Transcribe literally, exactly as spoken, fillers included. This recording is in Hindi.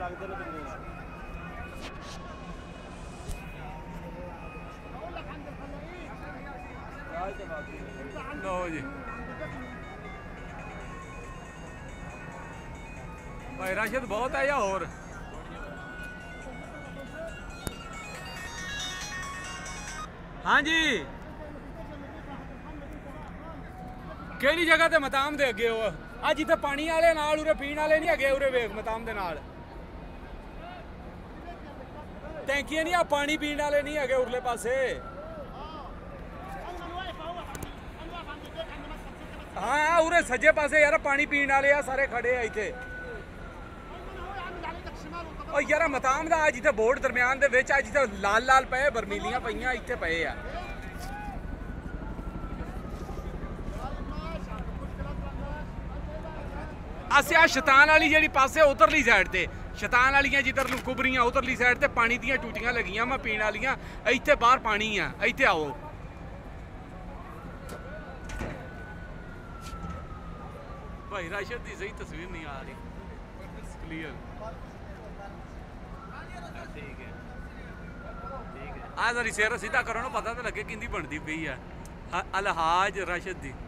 लो जी भाई राशिद बहुत है या और हाँ जी केड़ी जगह ते मताम दे अगे हो अज इतने पानी वाले नाल उरे पीण वाले नहीं है उरे वेख मताम दे नाल टैंकियां नहीं आ पानी पीण वाले नहीं है उरले पासे हाँ उरे सज्जे पासे यार पानी पीण वाले आ सारे खड़े हैं इत्थे और यार मताम दा अज इत्थे बोर्ड दरम्यान दे विच अज इत्थे लाल लाल पे बरमीलियां पईयां इत्थे पे आ अस आ शैतान वाली जी पासे उधरली साइड ते शैतान वालियां जिधर नूं कुबरियां उधरली साइड ते पानी दियां टूटियां लगियां मैं पीण वालियां इत्थे बाहर पानी आ इत्थे आओ भाई राशिद की सही तस्वीर नहीं आ रही क्लियर ठीक है ठीक है आ जरा सिर सीधा करो ना पता तो लगे किंदी बनती पई है अलहाज राशिद दी